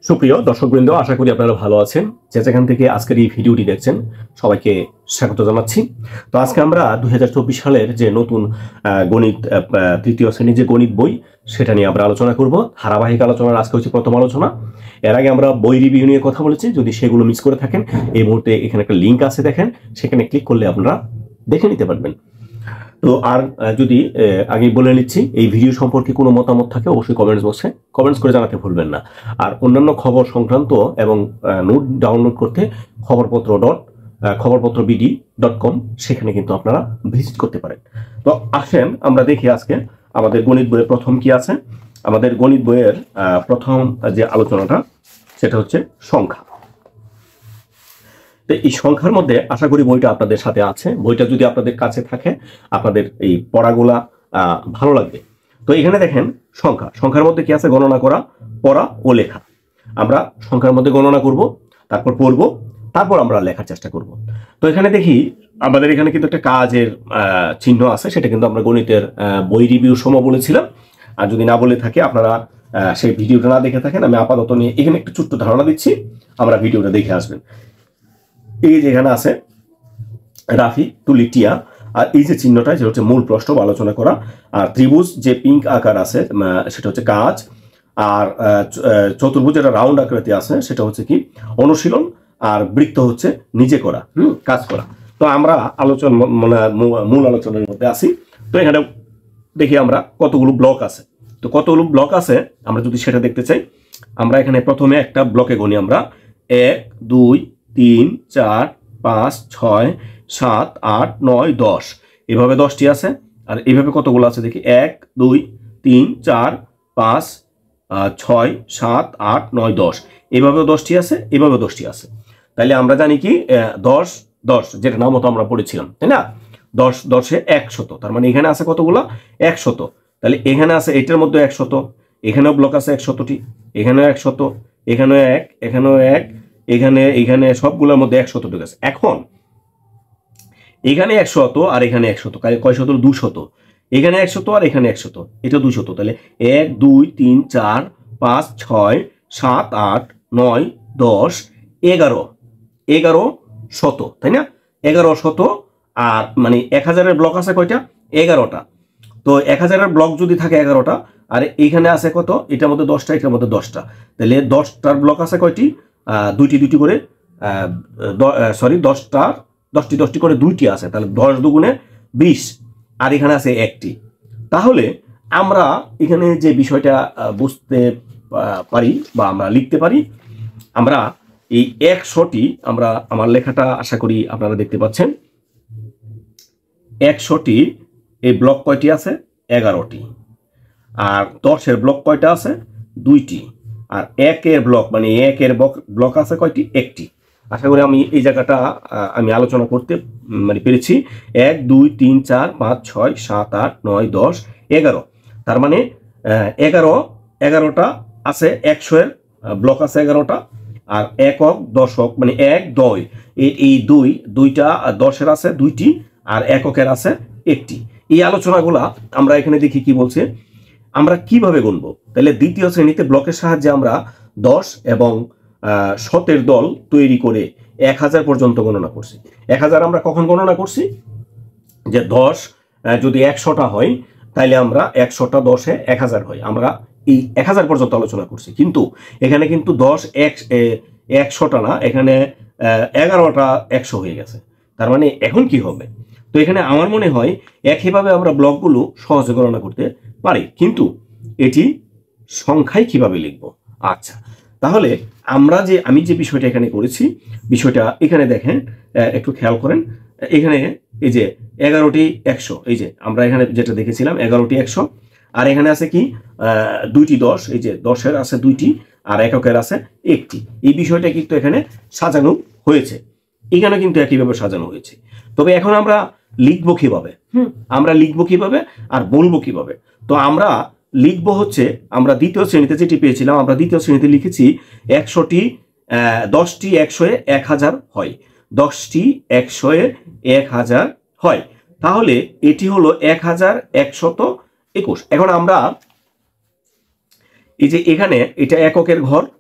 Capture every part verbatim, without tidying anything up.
সুপ্রিয় দর্শকবৃন্দ, আশা করি আপনারা ভালো আছেন। যে যেখান থেকে আজকের এই ভিডিওটি দেখছেন সবাইকে স্বাগত জানাচ্ছি। তো আজকে আমরা দুই হাজার চব্বিশ সালের যে নতুন গণিত তৃতীয় শ্রেণীর যে গণিত বই সেটা নিয়ে আমরা আলোচনা করব। ধারাবাহিক আলোচনার আজকে হচ্ছে প্রথম আলোচনা। এর আগে আমরা বই রিভিউ নিয়ে কথা বলেছি। যদি সেগুলো মিস করে থাকেন, এই মুহূর্তে এখানে একটা লিঙ্ক আছে, দেখেন, সেখানে ক্লিক করলে আপনারা দেখে নিতে পারবেন। তো আর যদি আগে বলে নিচ্ছি, এই ভিডিও সম্পর্কে কোনো মতামত থাকে অবশ্যই কমেন্টস বক্সে কমেন্টস করে জানাতে ভুলবেন না। আর অন্যান্য খবর সংক্রান্ত এবং নোট ডাউনলোড করতে Khaborpatra dot Khaborpatra BD dot com সেখানে কিন্তু আপনারা ভিজিট করতে পারেন। তো আসেন আমরা দেখি আজকে আমাদের গণিত বইয়ের প্রথম কি আছে। আমাদের গণিত বইয়ের প্রথম যে আলোচনাটা সেটা হচ্ছে সংখ্যা। তো এই সংখ্যার মধ্যে আশা করি বইটা আপনাদের সাথে আছে। বইটা যদি আপনাদের কাছে থাকে আপনাদের এই পড়াগুলা ভালো লাগবে। তো এখানে দেখেন সংখ্যা সংখ্যার মধ্যে কি আছে? গণনা করা, পড়া ও লেখা। আমরা সংখ্যার মধ্যে গণনা করব, তারপর পড়ব, তারপর আমরা লেখার চেষ্টা করব। তো এখানে দেখি আমাদের এখানে কিন্তু একটা কাজের চিহ্ন আছে, সেটা কিন্তু আমরা গণিতের বই রিভিউ সময় বলেছিলাম। আর যদি না বলে থাকে, আপনারা সেই ভিডিওটা না দেখে থাকেন, আমি আপাতত নিয়ে এখানে একটু ছোট্ট ধারণা দিচ্ছি, আমরা ভিডিওটা দেখে আসবেন। এই যেখানে আছে রাফি তুলি টিয়া, আর এই যে চিহ্নটা যেটা হচ্ছে মূল প্রশ্ন আলোচনা করা, আর ত্রিভুজ যে পিঙ্ক আকার আছে সেটা হচ্ছে কাজ, আর চতুর্ভুজ যেটা রাউন্ড আকৃতি আছে সেটা হচ্ছে কি অনুশীলন, আর বৃত্ত হচ্ছে নিজে করা, হুম কাজ করা। তো আমরা আলোচনা মূল আলোচনার মধ্যে আসি। তো এখানে দেখি আমরা কতগুলো ব্লক আছে। তো কতগুলো ব্লক আছে আমরা যদি সেটা দেখতে চাই, আমরা এখানে প্রথমে একটা ব্লকে গণি। আমরা এক দুই তিন চার পাঁচ ছয় সাত আট নয় দশ, এভাবে দশটি আছে। আর এইভাবে কতগুলো আছে দেখি, এক দুই তিন চার পাঁচ ছয় সাত আট নয় দশ, এভাবেও দশটি আছে, এভাবে দশটি আছে। তাইলে আমরা জানি কি দশ দশ যেটা নাম মতো আমরা পড়েছিলাম, তাই না? দশ দশে একশত, তার মানে এখানে আছে কতগুলো? একশত। তাহলে এখানে আছে এটার মধ্যে একশত, এখানেও ব্লক আছে একশতটি, এখানেও একশত, এখানেও এক, এখানেও এক, এখানে এখানে সবগুলোর মধ্যে একশত ঢুকে আছে। এখন এখানে একশত আর এখানে একশত, কয় শত? দুশত। এখানে একশত আর এখানে একশত, এটা দুশত। তাহলে এক দুই তিন চার পাঁচ ছয় সাত আট নয় দশ এগারো, এগারো শত, তাই না? এগারো শত। আর মানে এক হাজারের ব্লক আছে কয়টা? এগারোটা। তো এক হাজারের ব্লক যদি থাকে এগারোটা, আর এইখানে আছে কত? এটার মধ্যে দশটা, এটার মধ্যে দশটা, তাহলে দশটার ব্লক আছে কয়টি? দুইটি দুইটি করে, সরি দশটার দশটি দশটি করে দুইটি আছে, তাহলে দশ দুগুণে বিশ, আর এখানে আছে একটি। তাহলে আমরা এখানে যে বিষয়টা বুঝতে পারি বা আমরা লিখতে পারি, আমরা এই একশোটি, আমরা আমার লেখাটা আশা করি আপনারা দেখতে পাচ্ছেন, একশোটি এই ব্লক কয়টি আছে? এগারোটি। আর দশের ব্লক কয়টা আছে? দুইটি। আর একের ব্লক মানে একের ব্লক আছে কয়টি? একটি। আশা করি আমি এই জায়গাটা আমি আলোচনা করতে মানে পেরেছি। এক দুই তিন চার পাঁচ ছয় সাত আট নয় দশ এগারো, তার মানে এগারো এগারোটা আছে, একশো এর ব্লক আছে এগারোটা। আর একক দশক মানে এক দুই, এই দুই দুইটা দশের আছে দুইটি, আর এককের আছে একটি। এই আলোচনাগুলা আমরা এখানে দেখি কি বলছে, আমরা কিভাবে গুনবো। তাহলে দ্বিতীয় শ্রেণীতে ব্লকের সাহায্যে আমরা দশ এবং শতের দল তৈরি করে এক হাজার পর্যন্ত গণনা করছি। এক হাজার আমরা কখন গণনা করছি? যে দশ যদি একশোটা হয় তাইলে আমরা একশোটা দশে এক হাজার হয়, আমরা এই এক হাজার পর্যন্ত আলোচনা করছি। কিন্তু এখানে কিন্তু দশ এক একশোটা না, এখানে এগারোটা একশো হয়ে গেছে। তার মানে এখন কি হবে? তো এখানে আমার মনে হয় একইভাবে আমরা ব্লকগুলো সহজে গণনা করতে পারি, কিন্তু এটি সংখ্যায় কিভাবে লিখব। আচ্ছা, তাহলে আমরা যে আমি যে বিষয়টা এখানে করেছি, বিষয়টা এখানে দেখেন, একটু খেয়াল করেন। এখানে এই যে এগারোটি একশো, এই যে আমরা এখানে যেটা দেখেছিলাম এগারোটি একশো, আর এখানে আছে কি দুইটি দশ, এই যে দশের আছে দুইটি আর এককের আছে একটি। এই বিষয়টা কিন্তু এখানে সাজানো হয়েছে, এখানে কিন্তু একইভাবে সাজানো হয়েছে। তবে এখন আমরা লিখবো কিভাবে? হুম আমরা লিখবো কিভাবে আর বলবো কিভাবে? তো আমরা লিখবো হচ্ছে, আমরা দ্বিতীয় শ্রেণীতে যেটি পেয়েছিলাম, আমরা দ্বিতীয় শ্রেণীতে লিখেছি একশোটি দশটি একশোয় এক হাজার হয়, দশটি একশোয় এক হাজার হয়। তাহলে এটি হলো এক হাজার একশত একুশ। এখন আমরা এই যে এখানে এটা এককের ঘর,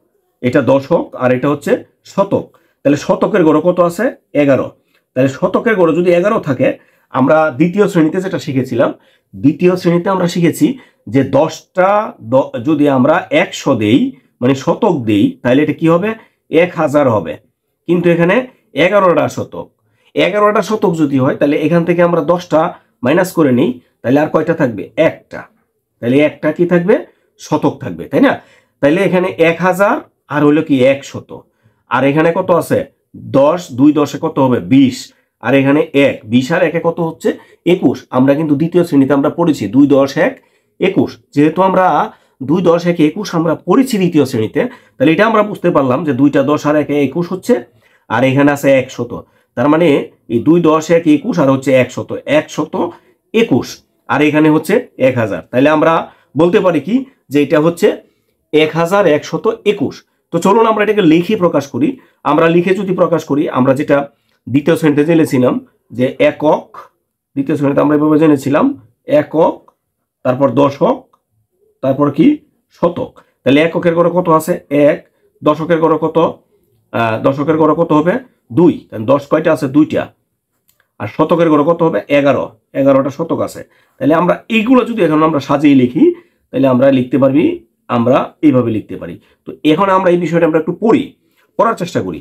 এটা দশক আর এটা হচ্ছে শতক। তাহলে শতকের গড় কত আছে? এগারো। তাহলে শতকের গড় যদি এগারো থাকে, আমরা দ্বিতীয় শ্রেণীতে যেটা শিখেছিলাম, দ্বিতীয় শ্রেণীতে আমরা শিখেছি যে দশটা যদি আমরা একশো দেই, মানে শতক দেই, তাহলে এটা কি হবে? এক হাজার হবে। কিন্তু এখানে এগারোটা শতক, এগারোটা শতক যদি হয় তাহলে এখান থেকে আমরা দশটা মাইনাস করে নিই, তাহলে আর কয়টা থাকবে? একটা। তাহলে একটা কি থাকবে? শতক থাকবে, তাই না? তাহলে এখানে এক হাজার আর হলো কি এক শত, আর এখানে কত আছে? দশ, দুই দশে কত হবে? বিশ, আর এখানে এক, বিশ আর একে কত হচ্ছে? একুশ। আমরা কিন্তু দ্বিতীয় শ্রেণীতে আমরা পড়েছি দুই দশ এক একুশ। যেহেতু আমরা দুই দশ এক একুশ আমরা পড়েছি দ্বিতীয় শ্রেণীতে, তাহলে এটা আমরা বুঝতে পারলাম যে দুইটা দশ আর একে একুশ হচ্ছে, আর এখানে আছে একশত। তার মানে এই দুই দশ এক একুশ আর হচ্ছে একশত, একশত একুশ, আর এখানে হচ্ছে এক হাজার। তাহলে আমরা বলতে পারি কি যে এটা হচ্ছে এক হাজার একশত একুশ। তো চলুন আমরা এটাকে লিখে প্রকাশ করি। আমরা লিখে যদি প্রকাশ করি, আমরা যেটা দ্বিতীয় শ্রেণীতে জেনেছিলাম যে একক, দ্বিতীয় শ্রেণীতে আমরা এভাবে জেনেছিলাম একক, তারপর দশক, তারপর কি? শতক। তাহলে এককের গড় কত আছে? এক। দশকের গড় কত? দশকের গড় কত হবে? দুই। দশ কয়টা আছে? দুইটা। আর শতকের গড় কত হবে? এগারো। এগারোটা শতক আছে। তাহলে আমরা এইগুলো যদি এখন আমরা সাজিয়ে লিখি, তাহলে আমরা লিখতে পারবি, আমরা এইভাবে লিখতে পারি। তো এখন আমরা এই বিষয়টা আমরা একটু পড়ি, পড়ার চেষ্টা করি।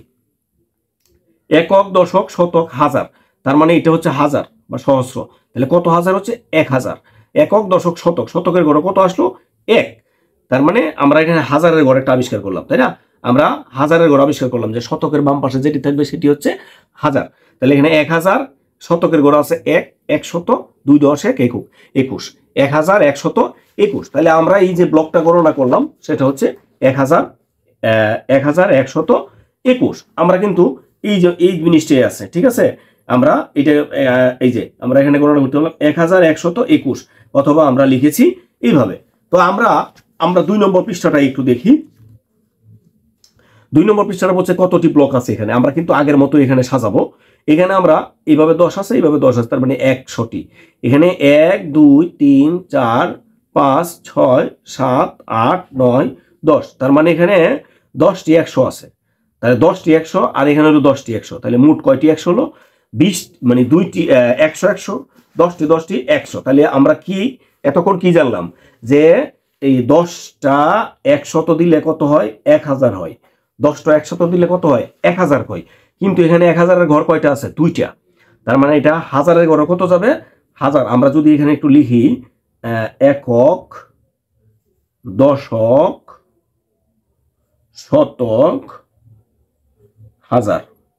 একক, দশক, শতক, হাজার। তার মানে এটা হচ্ছে হাজার বা সহস্র। তাহলে কত হাজার হচ্ছে? এক হাজার। একক, দশক, শতক, শতকের গড় কত আসলো? এক। তার মানে আমরা এখানে হাজারের গড় একটা আবিষ্কার করলাম, তাই না? আমরা হাজারের গড় আবিষ্কার করলাম যে শতকের বাম পাশে যেটি থাকবে সেটি হচ্ছে হাজার। তাহলে এখানে এক হাজার, শতকের গড় আছে এক, একশত, দুই দশ এক একুশ, একুশ, এক হাজার একশত একুশ। তাহলে আমরা এই যে ব্লকটা গণনা করলাম সেটা হচ্ছে এক হাজার এক হাজার একশত একুশ। আমরা কিন্তু এই যে এই জিনিসটাই আছে, ঠিক আছে? আমরা এটা এই যে আমরা এখানে গণনা করতে পারলাম এক হাজার একশত একুশ, অথবা আমরা লিখেছি এইভাবে। তো আমরা আমরা দুই নম্বর পৃষ্ঠাটা একটু দেখি। দুই নম্বর পৃষ্ঠাটা বলছে কতটি ব্লক আছে এখানে। আমরা কিন্তু আগের মতো এখানে সাজাবো। এখানে আমরা এইভাবে দশ আছে, এইভাবে দশ আছে, তার মানে একশোটি। এখানে এক, দুই, তিন, চার, পাঁচ, ছয়, সাত, আট, নয়, দশ। তার মানে এখানে দশটি একশো আছে। তাহলে দশটি একশো আর এখানে হলো দশটি একশো। তাহলে মোট কয়টি একশো হলো? বিশ, মানে দুইটি একশো একশো, দশটি দশটি একশো। তাহলে আমরা কি এতক্ষণ কি জানলাম? যে এই দশটা একশত দিলে কত হয়? এক হাজার হয়। দশটা একশত দিলে কত হয়? এক হাজার হয়। কিন্তু এখানে এক হাজারের ঘর কয়টা আছে? দুইটা। তার মানে এটা হাজারের ঘরে কত যাবে? হাজার। আমরা যদি এখানে একটু লিখি একক, দশক, শতক, হাজার।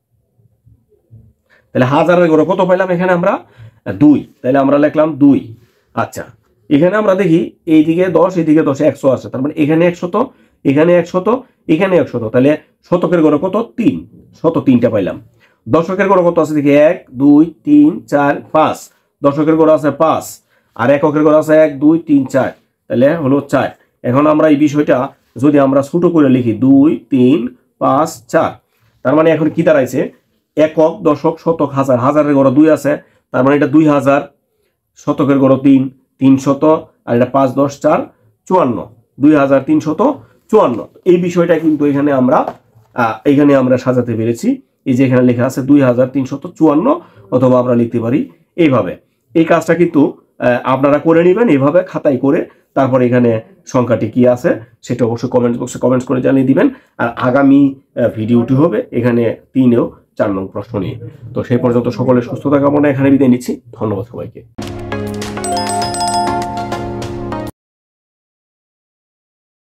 তাহলে হাজারের ঘরে কত পাইলাম এখানে আমরা? দুই। তাহলে আমরা লিখলাম দুই। আচ্ছা, এখানে আমরা দেখি এইদিকে দশ, এইদিকে দশ, একশো আছে। তার মানে এখানে একশত, এখানে একশত, এখানে একশত। তাহলে শতকের ঘরে কত? তিন। শত তিনটা পাইলাম। দশকের ঘরে কত আছে দেখি? এক, দুই, তিন, চার, পাঁচ। দশকের ঘরে আছে পাঁচ। আর এককের ঘরে আছে এক, দুই, তিন, চার। তাহলে হলো চার। এখন আমরা এই বিষয়টা যদি আমরা ছোট করে লিখি দুই, তিন, পাঁচ, চার। তার মানে এখন কি দাঁড়াইছে? একক, দশক, শতক, হাজার। হাজারের ঘরে দুই আছে, তার মানে এটা দুই হাজার। শতকের ঘরে তিন, তিন শত, আর এটা পাঁচ, দশ, চার, চুয়ান্ন। দুই হাজার তিনশত চুয়ান্ন। এই বিষয়টা কিন্তু এখানে আমরা এখানে আমরা সাজাতে পেরেছি। এই যে এখানে লেখা আছে দুই হাজার তিনশত চুয়ান্ন, অথবা আমরা লিখতে পারি এইভাবে। এই কাজটা কিন্তু আপনারা করে নেবেন এইভাবে খাতায় করে। তারপর এখানে সংখ্যাটি কি আছে সেটা অবশ্যই কমেন্ট বক্সে কমেন্টস করে জানিয়ে দিবেন। আর আগামী ভিডিওটি হবে এখানে তিন ও চার নং প্রশ্ন নিয়ে। তো সেই পর্যন্ত সকলের সুস্থতা কামনা, এখানে বিদায় নিচ্ছি। ধন্যবাদ সবাইকে।